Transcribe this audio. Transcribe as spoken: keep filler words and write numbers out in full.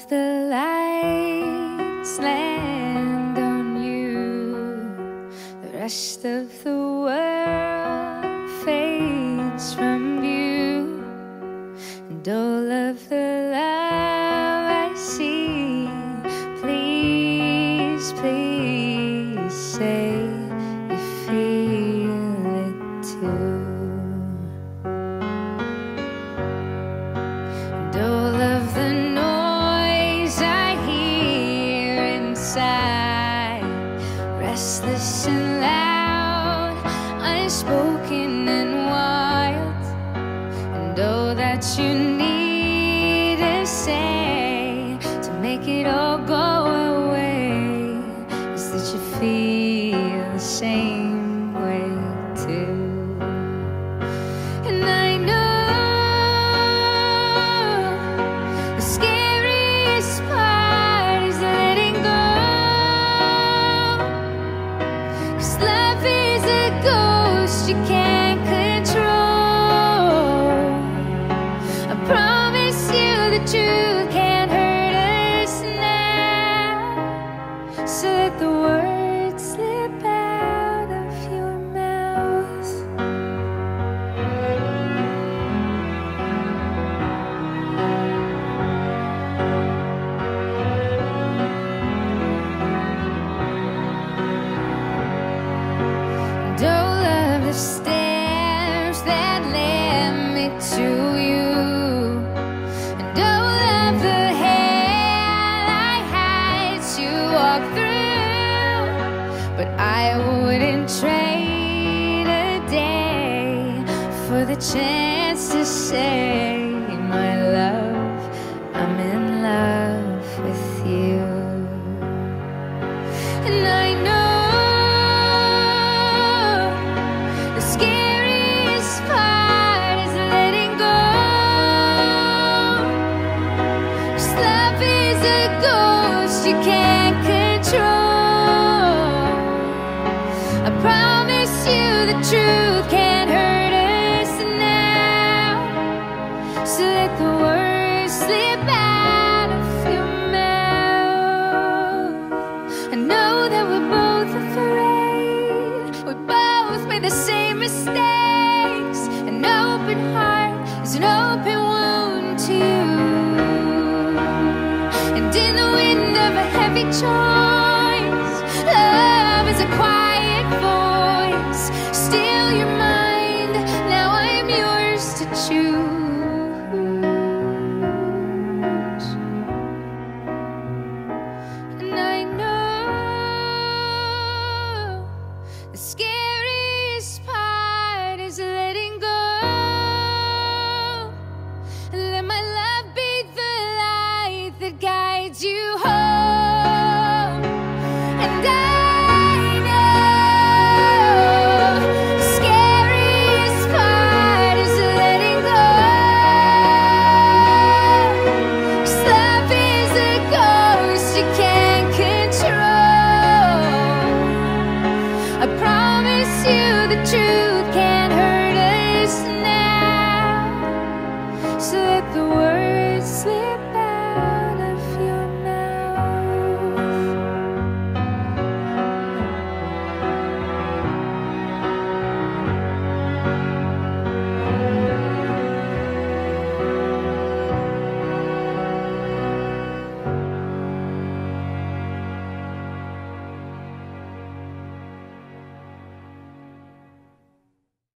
the lights land on you, the rest of the world fades from view, and all of the love I see, please, please say you feel it too. And all of the noise I hear inside, restless and loud, unspoken and wild, and all that you need to say to make it all go away is that you feel the same way too. And I know the scariest part is letting go, 'cause love is a ghost you can't control. I promise you the truth can't hurt us now, so let the words slip out of your mouth. And all of the steps that led me to you, and all of the hell I had to walk through, but I wouldn't trade a day for the chance to say, my love, I'm in love with you. And I know the scariest part is letting go, 'cause love is a ghost you can't control. I promise you the truth can't hurt us now, so let the words slip out of your mouth. I know that